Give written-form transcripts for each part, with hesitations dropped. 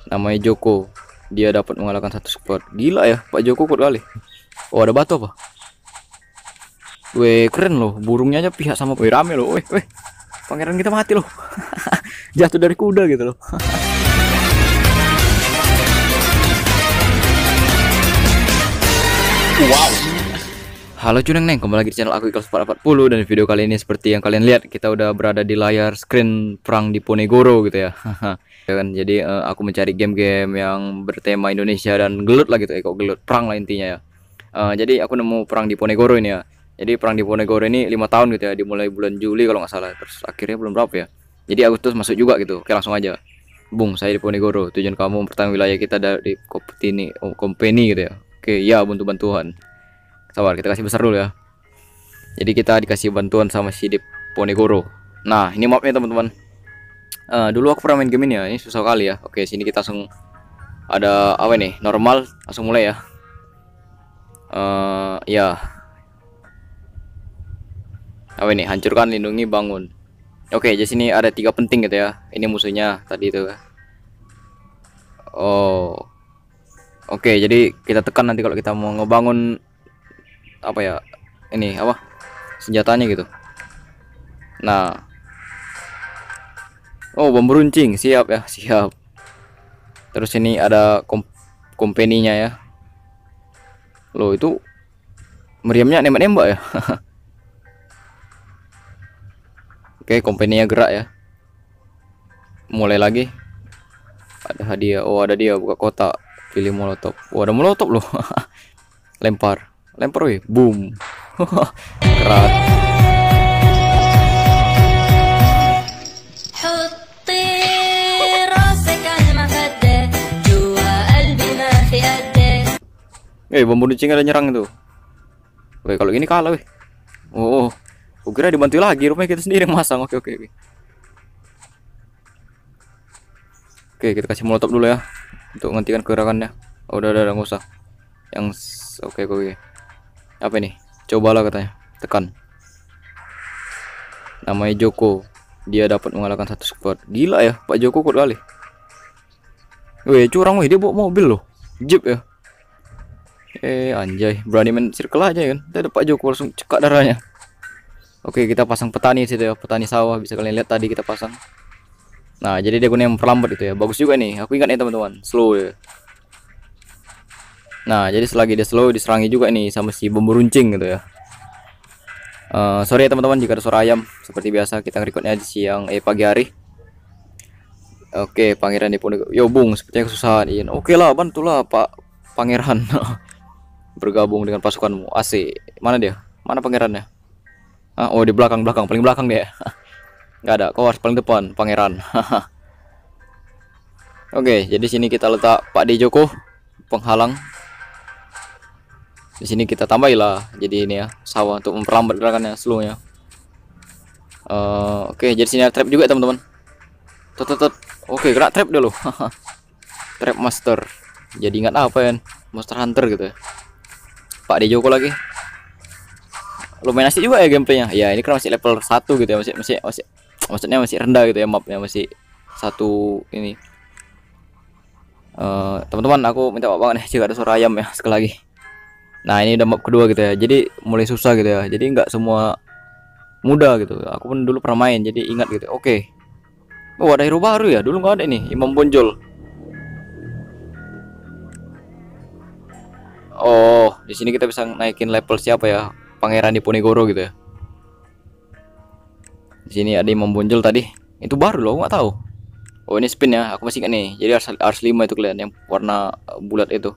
Namanya Joko. Dia dapat mengalahkan satu squad. Gila ya, Pak Joko kuat kali. Oh, ada batu apa? Weh, keren loh. Burungnya aja pihak sama. Weh, rame loh. Weh, weh. Pangeran kita mati loh. Jatuh dari kuda gitu loh. Wow. Halo Cuneng, kembali lagi di channel aku Ikhlas 440. Dan video kali ini seperti yang kalian lihat, kita udah berada di layar screen perang di Ponegoro gitu ya. Ya kan, jadi aku mencari game-game yang bertema Indonesia dan gelut lah gitu ya, kok gelut perang lah intinya ya. Jadi aku nemu perang di Ponegoro ini ya. Jadi perang di Ponegoro ini 5 tahun gitu ya, dimulai bulan Juli kalau nggak salah. Terus akhirnya belum berapa ya. Jadi Agustus masuk juga gitu. Oke, langsung aja. Bung, saya di Ponegoro. Tujuan kamu mempertahankan wilayah kita dari company gitu ya. Oke, ya, bantu bantuan. Sabar, kita kasih besar dulu ya. Jadi kita dikasih bantuan sama si di Ponegoro. Nah, ini mapnya teman-teman. Dulu aku pernah main game ini ya. Ini susah kali ya. Oke, sini kita langsung ada apa nih? Normal, langsung mulai ya. Ya. Apa ini? Hancurkan, lindungi, bangun. Oke, jadi sini ada 3 penting gitu ya. Ini musuhnya tadi itu. Oh. Oke, jadi kita tekan nanti kalau kita mau ngebangun apa ya? Ini apa? Senjatanya gitu. Nah. Oh, bom runcing, siap ya, siap. Terus ini ada company-nya ya. Loh, itu meriamnya nembak-nembak ya. Oke, company-nya gerak ya. Mulai lagi. Ada hadiah. Oh, ada dia buka kotak. Pilih molotov. Oh, ada molotov loh. Lempar. Lempar weh. Boom. Kerat. Bom runcing ada nyerang itu. Weh, kalau gini kalah weh. Oh, aku kira dibantu lagi, rupanya kita sendiri yang masang. Oke, oke, oke. Oke, kita kasih molotov dulu ya untuk menghentikan gerakannya. Oh, udah nggak usah. Yang oke, oke. Apa ini? Cobalah katanya. Tekan. Namanya Joko. Dia dapat mengalahkan satu squad. Gila ya, Pak Joko kuat kali. Weh, curang weh, dia bawa mobil loh. Jeep ya. Anjay, berani main circle aja kan. Ada Pak Joko langsung cekak darahnya. Oke, kita pasang petani situ ya, petani sawah, bisa kalian lihat tadi kita pasang. Nah, jadi dia gunanya memperlambat itu ya. Bagus juga nih. Aku ingat nih teman-teman, slow ya. Nah, jadi selagi dia slow diserangi juga nih sama si bom runcing gitu ya. Sorry ya teman-teman jika ada suara ayam. Seperti biasa kita recordnya di siang pagi hari. Oke, pangeran di Ponegoro. Yo Bung, sepertinya kesusahan. Oke lah, bantulah Pak Pangeran. Bergabung dengan pasukanmu. AC. Mana dia? Mana pangerannya? Oh, di belakang, paling belakang dia. Nggak ada, kau harus paling depan, pangeran. Oke, jadi sini kita letak Pak D Joko penghalang. Di sini kita tambahilah jadi ini ya, sawah untuk memperlambat gerakannya, slownya. Oke, jadi sini ada trap juga teman-teman. Oke, kena trap dulu. Trap master. Jadi ingat apa ya? Monster Hunter gitu ya. Pak D Joko lagi. Lumayan asik juga ya gameplaynya. Ya, ini kan masih level 1 gitu ya, masih maksudnya masih rendah gitu ya, mapnya masih satu ini. Teman-teman, aku minta maaf banget nih jika ada suara ayam ya sekali lagi. Nah, ini udah map kedua gitu ya, jadi mulai susah gitu ya, jadi nggak semua mudah gitu. Aku pun dulu pernah main, jadi ingat gitu. Oke. Oh, ada hero baru ya, dulu nggak ada nih, Imam Bonjol. Oh, di sini kita bisa naikin level siapa ya, pangeran di Ponegoro gitu ya. Di sini ada Imam Bonjol tadi, itu baru loh, nggak tahu. Oh, ini spin ya, aku masih ingat nih. Jadi Ars 5 itu kalian yang warna bulat itu.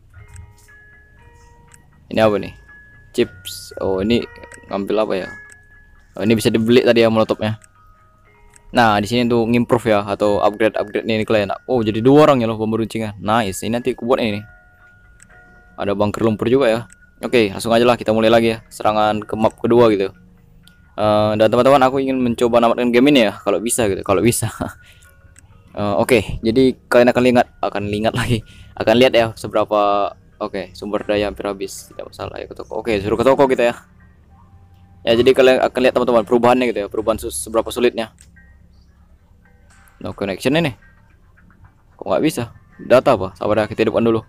Ini apa nih? Chips. Oh, ini ngambil apa ya? Oh, ini bisa dibeli tadi ya molotopnya. Nah, di sini tuh ngimprove ya atau upgrade nih kalian. Oh, jadi 2 orang ya loh pemberuncingnya. Nice. Ini nanti aku buat ini. Ada bunker lumpur juga ya. Oke, langsung aja lah kita mulai lagi ya. Serangan ke map kedua gitu. Dan teman-teman, aku ingin mencoba namatkan game ini ya kalau bisa gitu, kalau bisa. Oke, jadi kalian akan lihat ya seberapa sumber daya hampir habis, tidak masalah ya ke toko. Oke, suruh ke toko kita ya. Ya, jadi kalian akan lihat teman-teman perubahannya gitu ya, perubahan seberapa sulitnya. No connection ini. Kok nggak bisa? Data apa? Sabar ya, kita hidupkan dulu.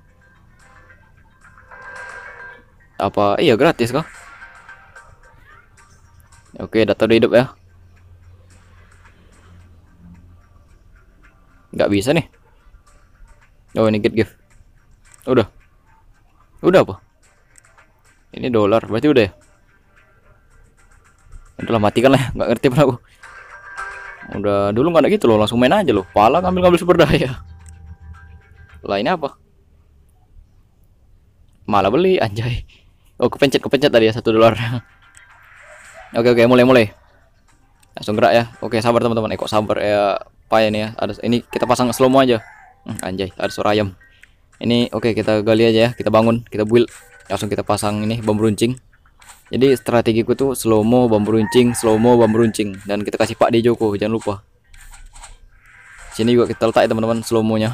Apa iya gratis kah? Oke, data udah hidup ya. Nggak bisa nih. Oh, ini get gift. Udah apa? Ini dolar, berarti udah ya. Udahlah, matikan lah, nggak ngerti pun aku. Udah dulu nggak ada gitu loh, langsung main aja loh. Pala ngambil sumber daya. Lah ini apa? Malah beli anjay. Oh, kepencet tadi ya $1. Oke, mulai. Langsung gerak ya. Oke, sabar teman-teman. Kok sabar ya, payah nih ya. Ada ini kita pasang slow mo aja. Anjay, ada suara ayam. Ini oke, kita gali aja ya. Kita bangun, kita build. Langsung kita pasang ini bambu runcing. Jadi strategiku tuh slow mo, bambu runcing, dan kita kasih Pak D Joko, jangan lupa. Sini juga kita letak ya teman-teman slow mo-nya.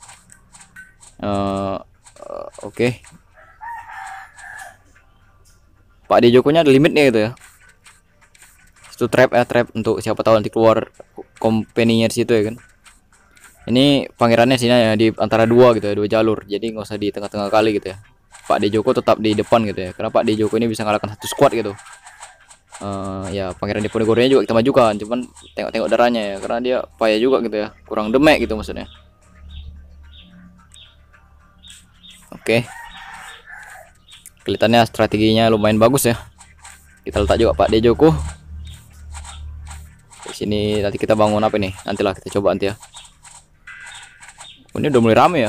Oke. Pak D Jokonya ada limitnya gitu ya. Itu trap untuk siapa tahu nanti keluar company-nya di situ ya kan. Ini pangerannya sini ya, di antara dua gitu ya, dua jalur. Jadi nggak usah di tengah-tengah kali gitu ya. Pak D Joko tetap di depan gitu ya, karena Pak D Joko ini bisa ngalahkan satu squad gitu. Ya pangeran di Ponegoro-nya juga kita majukan, cuman tengok darahnya ya, karena dia payah juga gitu ya, kurang demek gitu maksudnya. Oke, kelihatannya strateginya lumayan bagus ya. Kita letak juga Pak D Joko di sini. Nanti kita bangun apa nih, nantilah kita coba nanti ya. Ini udah mulai rame ya.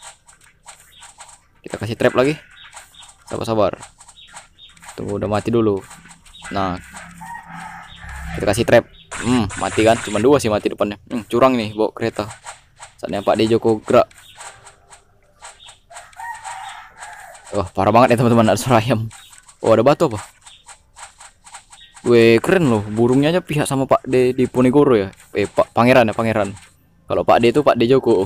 Kita kasih trap lagi. Sabar. Tunggu udah mati dulu. Nah, kita kasih trap. Mati kan? Cuma dua sih mati depannya. Curang nih bawa kereta. Saatnya Pak D Joko gerak. Wah, parah banget ya teman-teman, ada suara ayam. Oh, ada batu apa? Weh, keren loh. Burungnya aja pihak sama Pak D di Ponegoro ya. Pangeran ya, pangeran. Kalau Pak D itu Pak D Joko.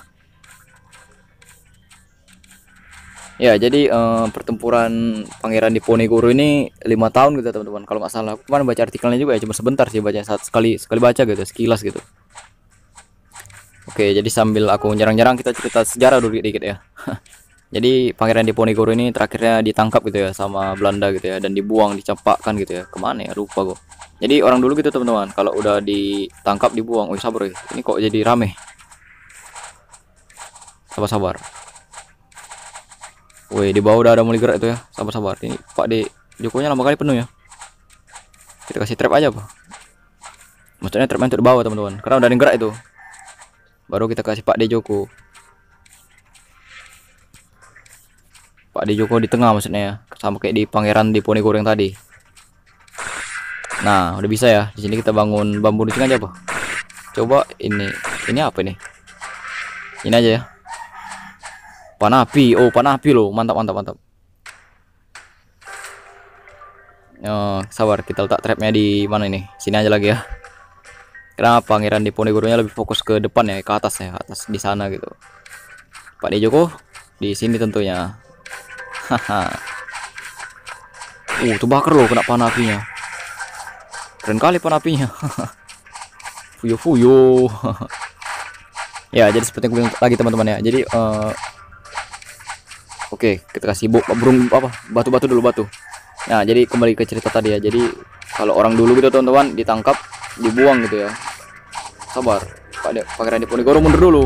Ya, jadi pertempuran pangeran di Ponegoro ini 5 tahun gitu teman-teman. Kalau nggak salah, aku kemarin baca artikelnya juga ya, cuma sebentar sih baca, sekali baca gitu, sekilas gitu. Oke, jadi sambil aku nyerang-nyerang kita cerita sejarah dulu dikit ya. Jadi pangeran di Ponegoro ini terakhirnya ditangkap gitu ya sama Belanda gitu ya, dan dibuang, dicampakkan gitu ya. Kemana ya, lupa kok. Jadi orang dulu gitu teman-teman, kalau udah ditangkap dibuang. Oh sabar ya, ini kok jadi rame. Sabar. Woi, di bawah udah ada mulai gerak itu ya. Sabar. Ini Pak D Jokonya lama kali penuh ya. Kita kasih trap aja apa? Maksudnya trapnya untuk di bawah teman-teman, karena udah ada yang gerak itu. Baru kita kasih Pak D Joko. Pak D Joko di tengah maksudnya ya, sama kayak di pangeran di Ponegoro yang tadi. Nah, udah bisa ya. Di sini kita bangun bambu runcing aja apa? Coba ini apa ini? Ini aja ya. Panapi, panapi loh, mantap. Sabar, kita letak trapnya di mana ini? Sini aja lagi ya. Karena pangeran di Ponegoro-nya lebih fokus ke depan ya, ke atas ya, atas di sana gitu. Pak D Joko di sini tentunya. Haha. Tuh bakar loh, kena panapinya. Keren kali panapinya. Fuyo. Ya, jadi seperti yang gue bilang lagi teman-teman ya. Jadi oke, kita kasih batu dulu. Nah, jadi kembali ke cerita tadi ya. Jadi kalau orang dulu gitu teman-teman ditangkap, dibuang gitu ya. Sabar, pangeran di Ponegoro mundur dulu.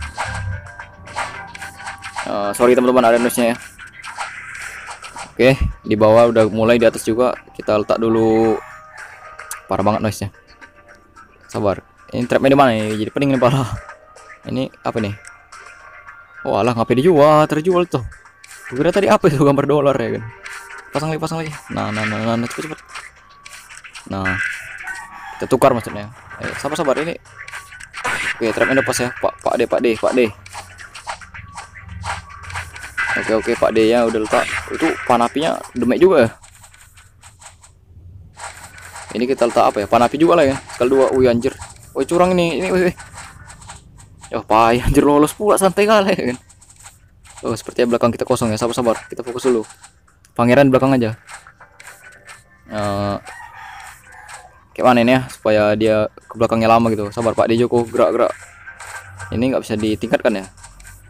Sorry teman-teman, ada noise-nya ya. Oke, di bawah udah mulai, di atas juga kita letak dulu. Parah banget noise-nya. Sabar. Ini trapnya di mana nih? Jadi pening nih parah. Ini apa nih? Oh alah, ngapain dijual? Terjual tuh. Gue kira tadi apa itu, gambar dolar ya kan? Pasang lagi. Nah, cepet. Nah, kita tukar maksudnya. Sabar ini. Oke, trapnya udah pas ya. Pak D. Oke, Pak D ya udah letak. Itu panapinya demek juga ya. Ini kita letak apa ya? Panapi juga lah ya. Sekali dua. Wih anjir. Wih curang ini. Wih. Ya payah anjir, lolos pula, santai kali ya kan. Oh, sepertinya belakang kita kosong ya. Sabar. Kita fokus dulu. Pangeran belakang aja. Kayak mana ini ya, supaya dia ke belakangnya lama gitu. Sabar Pak D Joko, gerak. Ini nggak bisa ditingkatkan ya.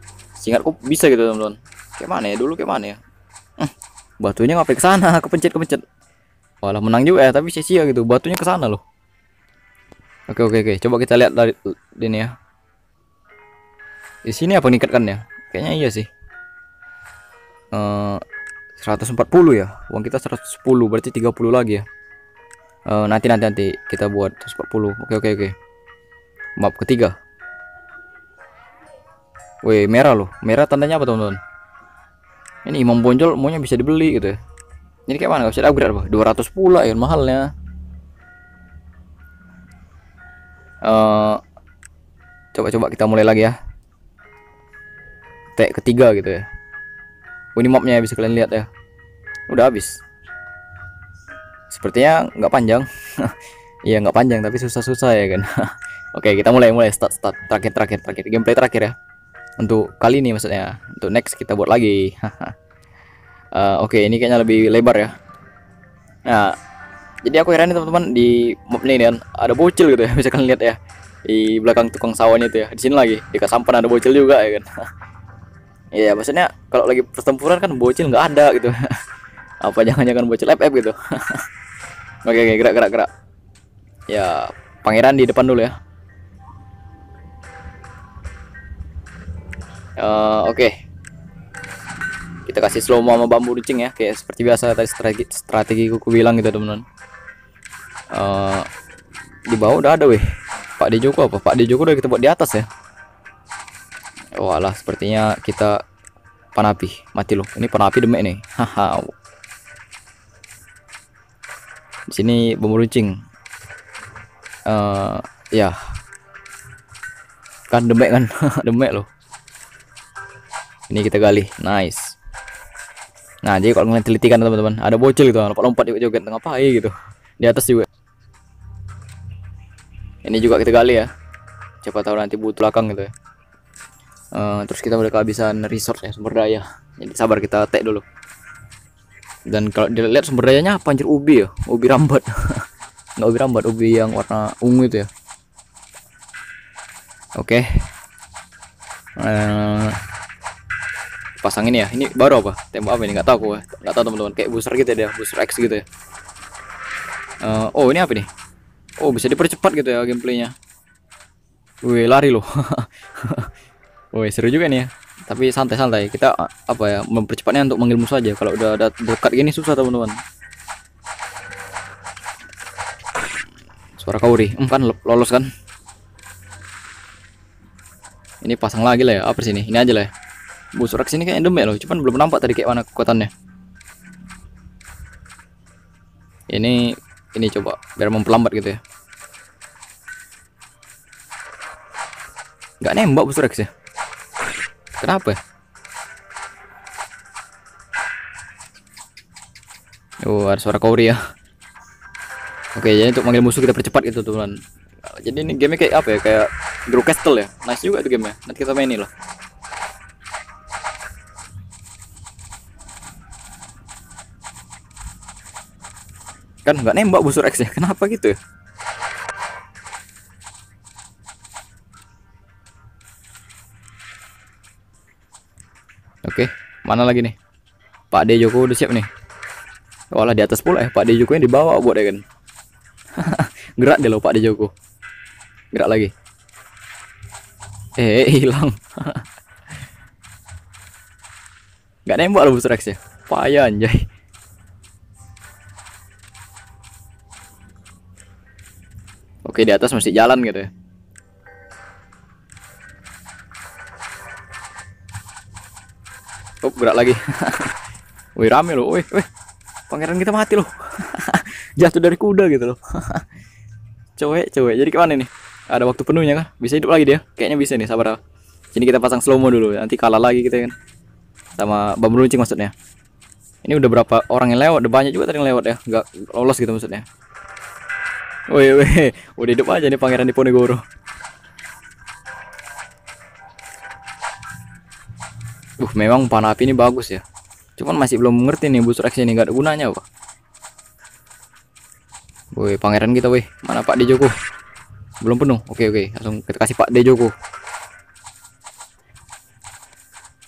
Seingatku bisa gitu teman-teman. Kayak mana ya dulu, kayak mana ya? Batunya ngapain ke sana? Kepencet. Walah menang juga ya, tapi sia-sia gitu. Batunya ke sana loh. Oke. Coba kita lihat dari ini ya. Di sini apa ya? Kayaknya iya sih. 140 ya. Uang kita 110, berarti 30 lagi ya. Nanti kita buat 140. Oke. Map ketiga. Wih, merah loh. Merah tandanya apa teman-teman? Ini imam bonjol maunya bisa dibeli gitu ya. Ini kayak mana? Gak bisa upgrade apa? 200 pula ya mahalnya. Coba kita mulai lagi ya. Ketiga gitu ya. Ini mapnya bisa kalian lihat ya. Udah habis. Sepertinya nggak panjang. Iya nggak panjang tapi susah-susah ya kan. Oke, kita mulai start terakhir gameplay terakhir ya. Untuk kali ini maksudnya. Untuk next kita buat lagi. Oke, ini kayaknya lebih lebar ya. Nah, jadi aku heran nih teman-teman, di map ini kan ada bocil gitu ya. Bisa kalian lihat ya. Di belakang tukang sawahnya itu ya. Di sini lagi dekat sampan ada bocil juga ya kan. Iya, maksudnya kalau lagi pertempuran kan bocil nggak ada gitu. Apa jangan-jangan bocil FF gitu. Oke, gerak. Ya, pangeran di depan dulu ya. Oke. Kita kasih slow mo sama bambu runcing ya, kayak seperti biasa tadi strategi ku bilang gitu teman-teman. Di bawah udah ada weh. Pak D Joko apa? Pak D Joko udah kita buat di atas ya. Walah, sepertinya kita panapi. Mati loh. Ini panapi demek nih. Haha. Di sini bambu runcing. Ya. Kan demek kan. Demek loh. Ini kita gali. Nice. Nah, jadi kalau kalian teliti kan teman-teman, ada bocil gitu, lompat-lompat joget ngapain gitu. Di atas juga. Ini juga kita gali ya. Siapa tahu nanti butuh belakang gitu ya. Terus kita udah kehabisan resource ya, sumber daya. Jadi sabar, kita take dulu. Dan kalau dilihat sumber dayanya apa anjir, ubi ya, ubi rambat. Nggak ubi rambat, ubi yang warna ungu itu ya. Oke. Pasang ini ya, ini baru apa? Tembak apa ini? Nggak tahu ya. Nggak tahu teman-teman, kayak booster gitu ya, booster X gitu ya. Oh ini apa nih? Oh bisa dipercepat gitu ya gameplaynya. Wih lari loh. Wih seru juga nih ya. Tapi santai-santai, kita apa ya, mempercepatnya untuk manggil musuh aja. Kalau udah dekat gini susah teman-teman. Suara kauri, kan lolos kan? Ini pasang lagi lah ya, apa sini? Ini aja lah ya. Busur X ini kayaknya demek loh, cuman belum nampak tadi kayak mana kekuatannya. Ini coba biar memperlambat gitu ya. Nggak nembak busur X ya. Kenapa ya? Oh ada suara kauri ya. Oke, jadi untuk manggil musuh kita percepat gitu teman. Jadi ini gamenya kayak apa ya, kayak Draw Castle ya. Nice juga itu gamenya, nanti kita mainin lah. Kan nggak nembak busur X ya, kenapa gitu ya? Oke, mana lagi nih? Pak D Joko udah siap nih. Walah di atas pula ya, Pak D Joko yang dibawa buat ya kan. Gerak deh loh Pak D Joko. Gerak lagi. Hilang. Nggak nembak loh busur X ya. Payah anjay. Oke, di atas masih jalan gitu ya. Oh, gerak lagi. Wih, rame loh. Wih. Pangeran kita mati loh. Jatuh dari kuda gitu loh. Cowek. Jadi gimana nih? Ada waktu penuhnya kah? Bisa hidup lagi dia? Kayaknya bisa nih, sabar. Sini kita pasang slow mo dulu, nanti kalah lagi kita kan. Sama bambu runcing maksudnya. Ini udah berapa orang yang lewat? Udah banyak juga tadi yang lewat ya. Nggak lolos gitu maksudnya. Wih, udah hidup aja nih pangeran di Ponegoro. Memang panah api ini bagus ya. Cuman masih belum mengerti nih busur X ini, nggak ada gunanya apa. Wih, pangeran kita wih. Mana Pak D Joko? Belum penuh. Oke, langsung kita kasih Pak D Joko.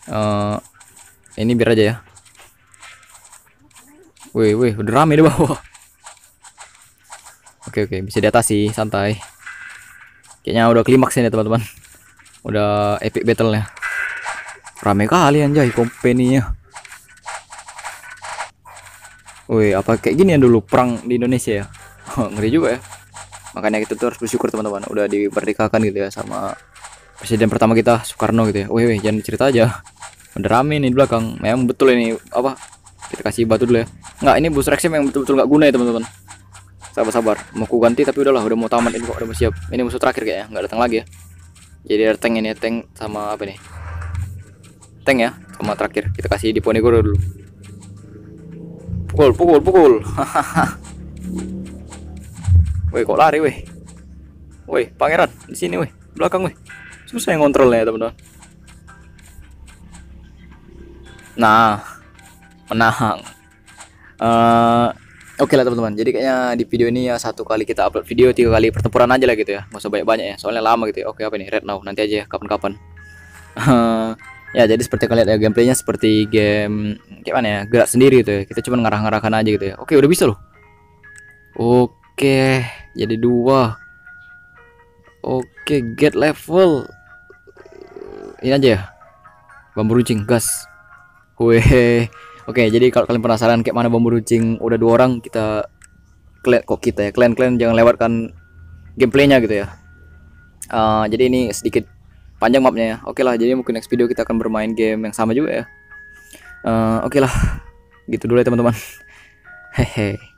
Eh, ini biar aja ya. Wih, wih, udah rame di bawah. Oke, oke, bisa diatasi, santai. Kayaknya udah klimaks ini teman-teman. Udah epic battle-nya. Rame kali anjay company-nya. Wih, apa kayak gini ya dulu perang di Indonesia ya? Ngeri juga ya. Makanya kita tuh harus bersyukur teman-teman, udah dimerdekakan gitu ya sama presiden pertama kita Soekarno gitu ya. Wih, wih, jangan cerita aja. Udah rame nih di belakang. Memang betul ini apa? Kita kasih batu dulu ya. Nggak, ini booster Rexem yang betul-betul nggak guna ya teman-teman. Sabar-sabar. Mau ku ganti tapi udahlah, udah mau tamat ini kok, udah mau siap. Ini musuh terakhir kayaknya, nggak datang lagi ya. Jadi ada tank ini, tank sama apa nih? Tank ya, sama terakhir kita kasih di Ponegoro dulu. Pukul, pukul, pukul. Woi, kok lari weh? Woi, pangeran di sini weh, belakang weh. Susah yang ngontrolnya ya teman-teman. Nah, menang. Oke lah teman-teman. Jadi kayaknya di video ini ya satu kali kita upload video, 3 kali pertempuran aja lah gitu ya. Nggak usah banyak-banyak ya. Soalnya lama gitu ya. Oke, apa nih? Red now. Nanti aja ya kapan-kapan. Ya jadi seperti kalian ya, gameplaynya seperti game gimana ya, gerak sendiri gitu ya. Kita cuma ngarah-ngarahkan aja gitu ya. Oke, udah bisa loh. Oke, jadi 2. Oke, get level. Ini aja ya. Bambu runcing gas. Weh. Oke, jadi kalau kalian penasaran kayak mana bambu runcing udah 2 orang, kita kita ya, kalian jangan lewatkan gameplaynya gitu ya. Jadi ini sedikit panjang mapnya ya. Oke lah, jadi mungkin next video kita akan bermain game yang sama juga ya. Oke lah, gitu dulu ya teman-teman. Hehe.